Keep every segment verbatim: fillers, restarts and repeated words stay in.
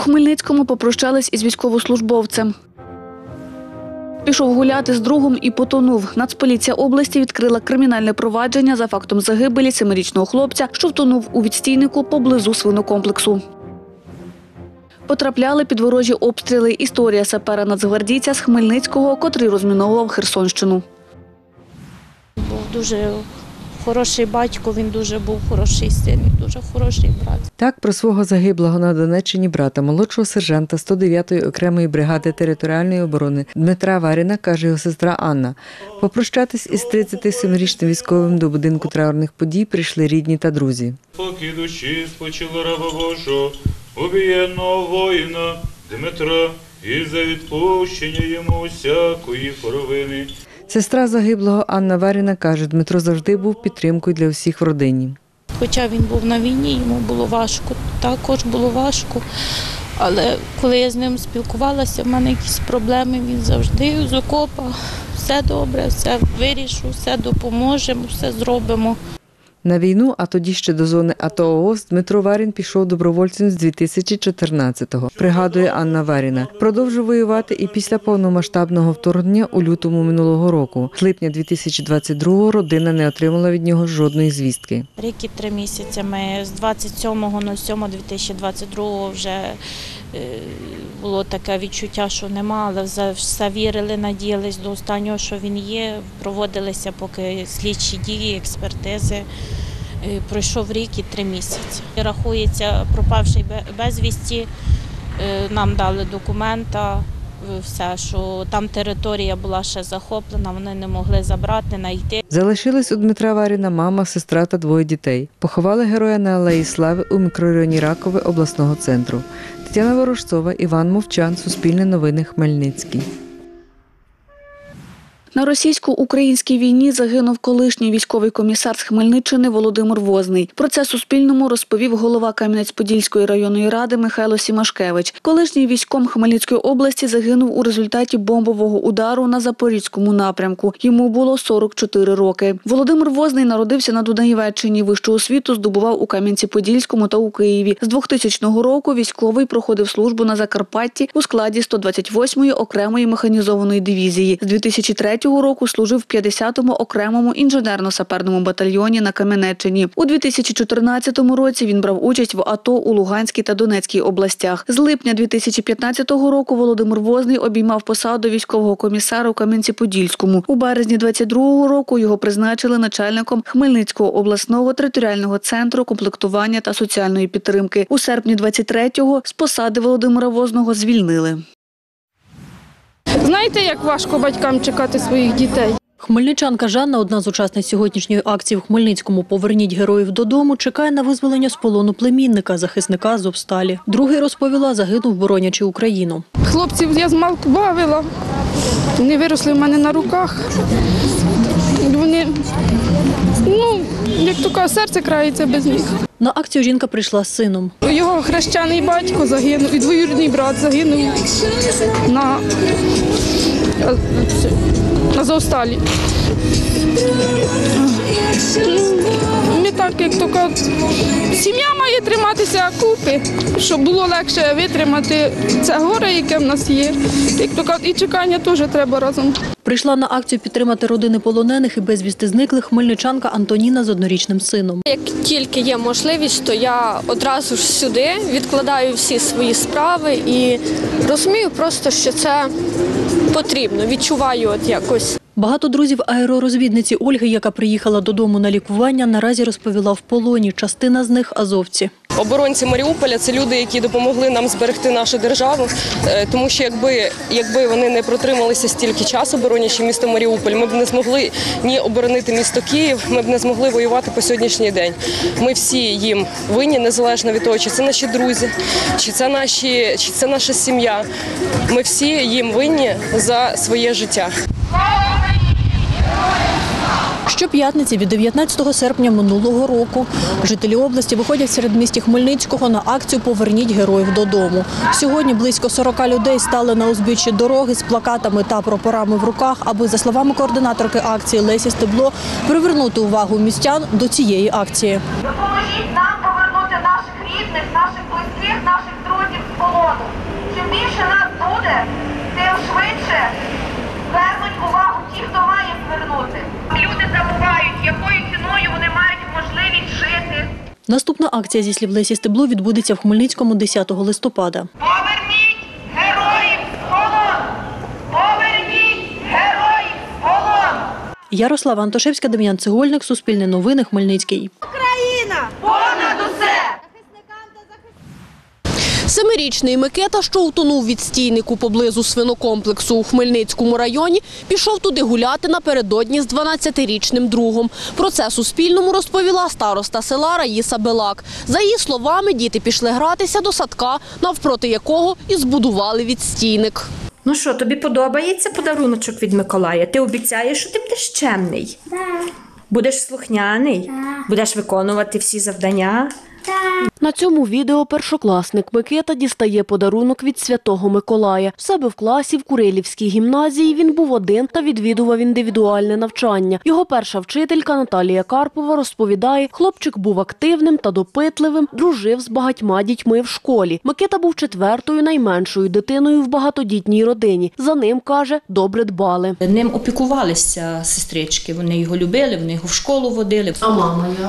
Хмельницькому попрощались із військовослужбовцем. Пішов гуляти з другом і потонув. Нацполіція області відкрила кримінальне провадження за фактом загибелі семирічного хлопця, що втонув у відстійнику поблизу свинокомплексу. Потрапляли під ворожі обстріли. Історія сапера-нацгвардійця з Хмельницького, котрий розміновував Херсонщину. Був дуже хороший батько, він дуже був хороший син, дуже хороший брат. Так про свого загиблого на Донеччині брата, молодшого сержанта сто дев'ятої окремої бригади територіальної оборони Дмитра Варіна, каже його сестра Анна. Попрощатись із тридцятисемирічним військовим до будинку траурних подій прийшли рідні та друзі. Поки душі спочила раба Божого, убієнного воїна Дмитра, і за відпущення йому усякої провини. Сестра загиблого Анна Варіна каже, Дмитро завжди був підтримкою для всіх в родині. Хоча він був на війні, йому було важко, також було важко. Але коли я з ним спілкувалася, в мене якісь проблеми, він завжди з окопа. Все добре, все вирішу, все допоможемо, все зробимо. На війну, а тоді ще до зони АТО-ООС, Дмитро Варін пішов добровольцем з дві тисячі чотирнадцятого, пригадує Анна Варіна. Продовжив воювати і після повномасштабного вторгнення у лютому минулого року. З липня дві тисячі двадцять другого родина не отримала від нього жодної звістки. Рік і три місяці ми з двадцять сьомого сьомого дві тисячі двадцять другого вже було таке відчуття, що нема, але все вірили, надіялись до останнього, що він є. Проводилися поки слідчі дії, експертизи. Пройшов рік і три місяці. Рахується пропавший безвісті, нам дали документа, все, що там територія була ще захоплена, вони не могли забрати, знайти. Залишились у Дмитра Варіна мама, сестра та двоє дітей. Поховали героя на Алеї Слави у мікрорайоні Ракове обласного центру. Тетяна Ворожцова, Іван Мовчан, Суспільне новини, Хмельницький. На російсько-українській війні загинув колишній військовий комісар з Хмельниччини Володимир Возний. Про це Суспільному розповів голова Кам'янець-Подільської районної ради Михайло Сімашкевич. Колишній військом Хмельницької області загинув у результаті бомбового удару на Запорізькому напрямку. Йому було сорок чотири роки. Володимир Возний народився на Дунаєвеччині. Вищу освіту здобував у Кам'янці-Подільському та у Києві. З двохтисячного року військовий проходив службу на Закарпатті у складі сто двадцять восьмої окремої механізованої дивізії. З дві тисячі третього року служив в п'ятдесятому окремому інженерно-саперному батальйоні на Кам'янеччині. У дві тисячі чотирнадцятому році він брав участь в АТО у Луганській та Донецькій областях. З липня дві тисячі п'ятнадцятого року Володимир Возний обіймав посаду військового комісара у Кам'янці-Подільському. У березні двадцять другого року його призначили начальником Хмельницького обласного територіального центру комплектування та соціальної підтримки. У серпні двадцять третього з посади Володимира Возного звільнили. Знаєте, як важко батькам чекати своїх дітей? Хмельничанка Жанна, одна з учасниць сьогоднішньої акції в Хмельницькому «Поверніть героїв додому», чекає на визволення з полону племінника, захисника Азовсталі. Другий, розповіла, загинув, боронячи Україну. Хлопців я змалку бавила, вони виросли в мене на руках. Вони, ну, як таке, серце крається без них. На акцію жінка прийшла з сином. Його хрещений батько загинув, і двоюрідний брат загинув на Азовсталі. Ми так, як тільки сім'я має триматися купи, щоб було легше витримати це горе, яке в нас є. Як тільки і чекання теж треба разом. Прийшла на акцію підтримати родини полонених і безвісти зниклих хмельничанка Антоніна з однорічним сином. Як тільки є можливість, то я одразу ж сюди відкладаю всі свої справи і розумію просто, що це потрібно, відчуваю от якось. Багато друзів аеророзвідниці Ольги, яка приїхала додому на лікування, наразі розповіла в полоні. Частина з них – азовці. Оборонці Маріуполя – це люди, які допомогли нам зберегти нашу державу, тому що якби, якби вони не протрималися стільки часу, боронячи місто Маріуполь, ми б не змогли ні оборонити місто Київ, ми б не змогли воювати по сьогоднішній день. Ми всі їм винні, незалежно від того, чи це наші друзі, чи це, наші, чи це наша сім'я. Ми всі їм винні за своє життя. Щоп'ятниці від дев'ятнадцятого серпня минулого року жителі області виходять в середмісті Хмельницького на акцію «Поверніть героїв додому». Сьогодні близько сорока людей стали на узбіччі дороги з плакатами та прапорами в руках, аби, за словами координаторки акції Лесі Стебло, привернути увагу містян до цієї акції. Допоможіть нам повернути наших рідних, наших близьких, наших друзів з полону. Чим більше нас буде, тим швидше звернуть увагу ті, хто має звернути. Люди забувають, якою ціною вони мають можливість жити. Наступна акція, зі слів Лесі Стебло, відбудеться в Хмельницькому десятого листопада. Поверніть героїв з полону! Поверніть героїв з полону! Ярослава Антошевська, Дем'ян Цегольник, Суспільне новини, Хмельницький. Україна! Понад усе! Семирічний Микита, що утонув від стійнику поблизу свинокомплексу у Хмельницькому районі, пішов туди гуляти напередодні з дванадцятирічним другом. Про це Суспільному розповіла староста села Раїса Белак. За її словами, діти пішли гратися до садка, навпроти якого і збудували відстійник. Ну що, тобі подобається подаруночок від Миколая? Ти обіцяєш, що ти будеш чемний? Так. Будеш слухняний? Так. Будеш виконувати всі завдання? На цьому відео першокласник Микита дістає подарунок від Святого Миколая. В себе в класі в Курилівській гімназії він був один та відвідував індивідуальне навчання. Його перша вчителька Наталія Карпова розповідає, хлопчик був активним та допитливим, дружив з багатьма дітьми в школі. Микита був четвертою найменшою дитиною в багатодітній родині. За ним, каже, добре дбали. Ним опікувалися сестрички, вони його любили, вони його в школу водили. А мама як?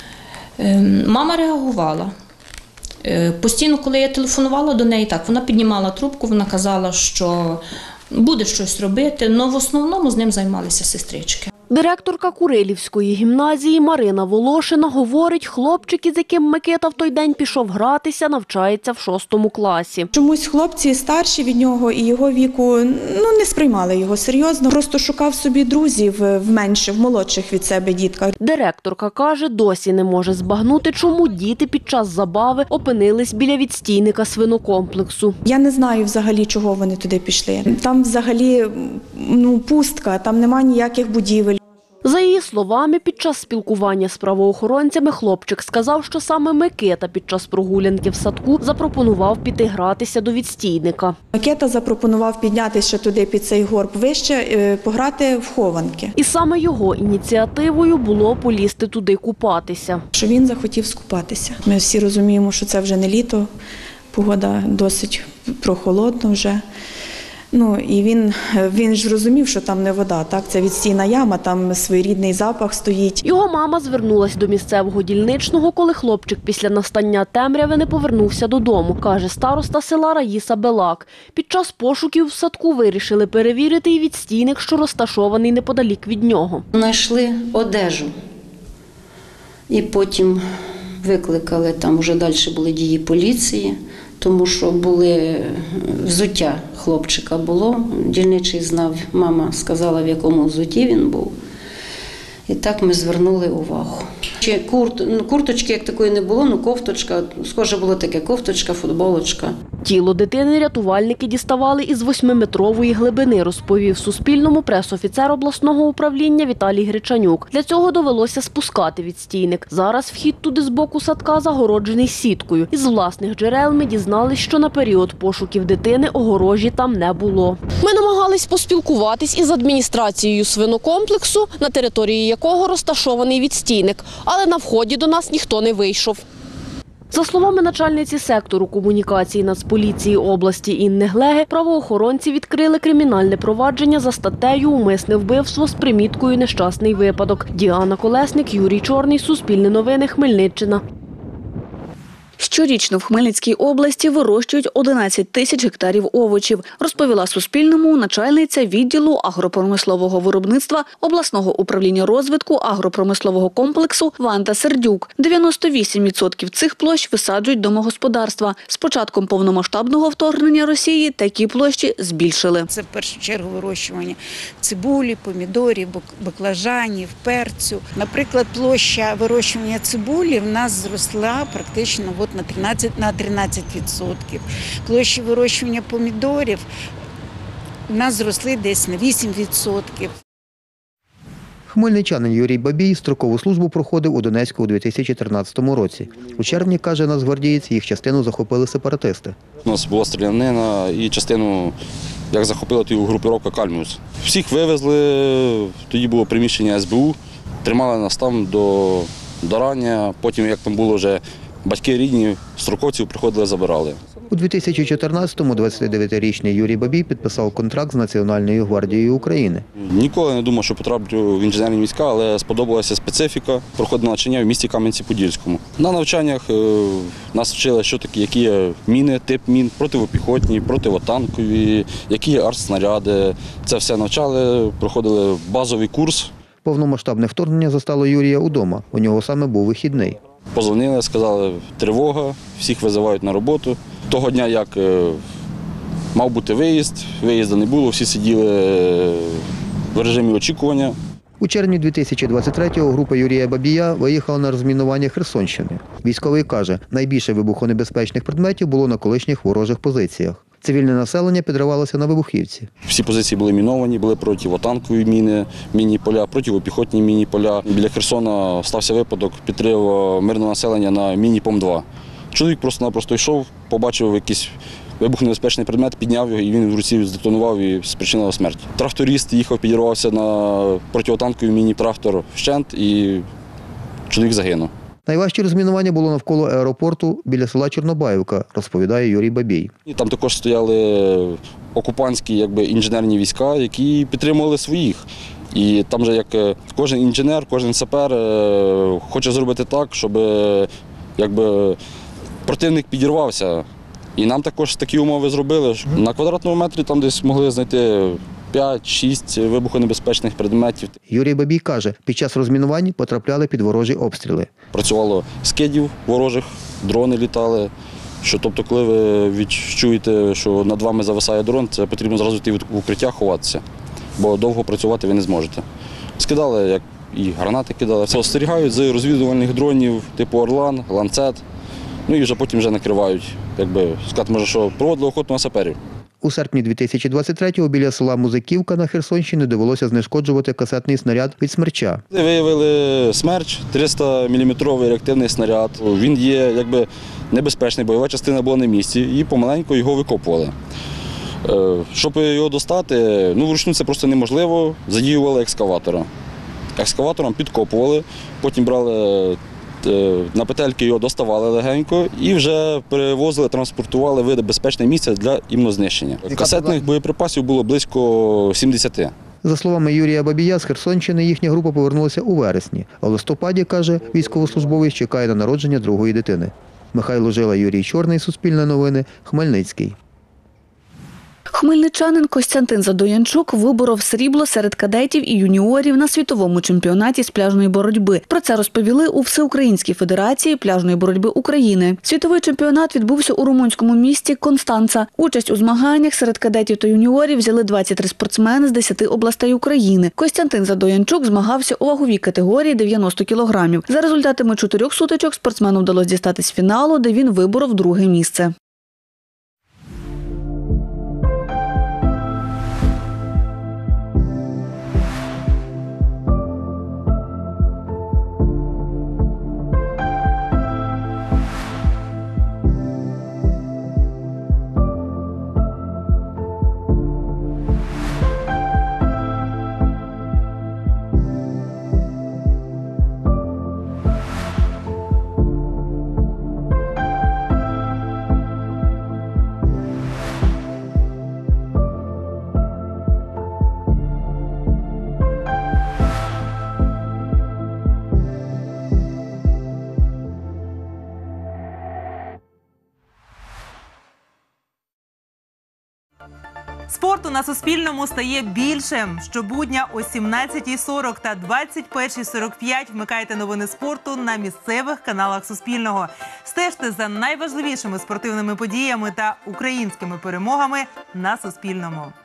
Мама реагувала. Постійно, коли я телефонувала до неї, так, вона піднімала трубку, вона казала, що буде щось робити, але в основному з ним займалися сестрички. Директорка Курилівської гімназії Марина Волошина говорить, хлопчик, із яким Микита в той день пішов гратися, навчається в шостому класі. Чомусь хлопці старші від нього і його віку ну, не сприймали його серйозно, просто шукав собі друзів в менших, в молодших від себе дітках. Директорка каже, досі не може збагнути, чому діти під час забави опинились біля відстійника свинокомплексу. Я не знаю взагалі, чого вони туди пішли. Там взагалі ну, пустка, там немає ніяких будівель. За її словами, під час спілкування з правоохоронцями хлопчик сказав, що саме Микита під час прогулянки в садку запропонував піти гратися до відстійника. Микита запропонував піднятися туди під цей горб вище, пограти в хованки. І саме його ініціативою було полізти туди купатися. Що він захотів скупатися. Ми всі розуміємо, що це вже не літо, погода досить прохолодна вже. Ну, і він, він ж розумів, що там не вода, так? Це відстійна яма, там своєрідний запах стоїть. Його мама звернулась до місцевого дільничного, коли хлопчик після настання темряви не повернувся додому, каже староста села Раїса Белак. Під час пошуків в садку вирішили перевірити і відстійник, що розташований неподалік від нього. Знайшли одежу і потім викликали, там вже далі були дії поліції, тому що були взуття хлопчика було, дільничий знав, мама сказала, в якому взутті він був. І так ми звернули увагу. Ще курт, ну, курточки як такої не було, ну кофточка, схоже було таке, кофточка, футболочка. Тіло дитини рятувальники діставали із восьмиметрової глибини, розповів Суспільному прес-офіцер обласного управління Віталій Гречанюк. Для цього довелося спускати відстійник. Зараз вхід туди з боку садка загороджений сіткою. Із власних джерел ми дізнались, що на період пошуків дитини огорожі там не було. Ми намагались поспілкуватись із адміністрацією свинокомплексу, на території якого розташований відстійник, але на вході до нас ніхто не вийшов. За словами начальниці сектору комунікації Нацполіції області Інни Глеги, правоохоронці відкрили кримінальне провадження за статтею «Умисне вбивство» з приміткою «Нещасний випадок». Діана Колесник, Юрій Чорний, Суспільне новини, Хмельниччина. Щорічно в Хмельницькій області вирощують одинадцять тисяч гектарів овочів, розповіла Суспільному начальниця відділу агропромислового виробництва обласного управління розвитку агропромислового комплексу Ванда Сердюк. дев'яносто вісім відсотків цих площ висаджують домогосподарства. З початком повномасштабного вторгнення Росії такі площі збільшили. Це в першу чергу вирощування цибулі, помідорів, баклажанів, перцю. Наприклад, площа вирощування цибулі в нас зросла практично от на тринадцять на тринадцять відсотків. Площі вирощування помідорів у нас зросли десь на вісім відсотків. Хмельничанин Юрій Бабій строкову службу проходив у Донецьку у дві тисячі тринадцятому році. У червні, каже нацгвардієць, їх частину захопили сепаратисти. У нас була стрілянина і частину, як захопила, ту групіровка «Кальміус». Всіх вивезли, тоді було приміщення ес бе у, тримали нас там до, до рання, потім, як там було вже батьки рідні строковців приходили, забирали. У дві тисячі чотирнадцятому двадцятидевятирічний Юрій Бабій підписав контракт з Національною гвардією України. Ніколи не думав, що потраплю в інженерні війська, але сподобалася специфіка. Проходив навчання в місті Кам'янці-Подільському. На навчаннях нас вчили, що такі, які є міни, тип мін, противопіхотні, противотанкові, які є артснаряди. Це все навчали, проходили базовий курс. Повномасштабне вторгнення застало Юрія удома. У нього саме був вихідний. Позвонили, сказали, тривога, всіх визивають на роботу. Того дня, як мав бути виїзд, виїзду не було, всі сиділи в режимі очікування. У червні дві тисячі двадцять третього група Юрія Бабія виїхала на розмінування Херсонщини. Військовий каже, найбільше вибухонебезпечних предметів було на колишніх ворожих позиціях. Цивільне населення підривалося на вибухівці. Всі позиції були міновані, були противотанкові міни, міні-поля, противопіхотні міні-поля. Біля Херсона стався випадок підриву мирного населення на міні-пом два. Чоловік просто-напросто йшов, побачив якийсь вибухонебезпечний предмет, підняв його і він в руці здетонував і спричинив смерть. Тракторист їхав, підірвався на противотанковий міні-трактор вщент і чоловік загинув. Найважче розмінування було навколо аеропорту біля села Чорнобаївка, розповідає Юрій Бабій. Там також стояли окупантські якби, інженерні війська, які підтримували своїх. І там же як кожен інженер, кожен сапер хоче зробити так, щоб якби, противник підірвався. І нам також такі умови зробили. На квадратному метрі там десь могли знайти п'ять-шість вибухонебезпечних предметів. Юрій Бабій каже, під час розмінувань потрапляли під ворожі обстріли. Працювало скидів ворожих, дрони літали. Що, тобто, коли ви відчуєте, що над вами зависає дрон, це потрібно зразу йти в укриття, ховатися, бо довго працювати ви не зможете. Скидали, як і гранати кидали. Це остерігають з розвідувальних дронів типу Орлан, Ланцет, ну і вже потім вже накривають, якби сказати, може, що проводили охоту на саперів. У серпні дві тисячі двадцять третього біля села Музиківка на Херсонщині довелося знешкоджувати касетний снаряд від «Смерча». Виявили «Смерч», триста міліметровий реактивний снаряд. Він є якби небезпечний, бойова частина була на місці і помаленьку його викопували. Щоб його достати, ну вручну це просто неможливо, задіювали екскаватора. Екскаватором підкопували, потім брали на петельки, його доставали легенько і вже перевозили, транспортували в безпечне місце для імнознищення. Касетних боєприпасів було близько сімдесят. За словами Юрія Бабія, з Херсонщини їхня група повернулася у вересні. А в листопаді, каже, військовослужбовець чекає на народження другої дитини. Михайло Жила, Юрій Чорний, Суспільне новини, Хмельницький. Хмельничанин Костянтин Задоянчук виборов срібло серед кадетів і юніорів на світовому чемпіонаті з пляжної боротьби. Про це розповіли у Всеукраїнській федерації пляжної боротьби України. Світовий чемпіонат відбувся у румунському місті Констанца. Участь у змаганнях серед кадетів та юніорів взяли двадцять три спортсмени з десяти областей України. Костянтин Задоянчук змагався у ваговій категорії дев'яносто кілограмів. За результатами чотирьох сутичок спортсмену вдалося дістатись фіналу, де він виборов друге місце. Спорту на Суспільному стає більше. Щобудня о сімнадцятій сорок та двадцять першій сорок п'ять вмикайте новини спорту на місцевих каналах Суспільного. Стежте за найважливішими спортивними подіями та українськими перемогами на Суспільному.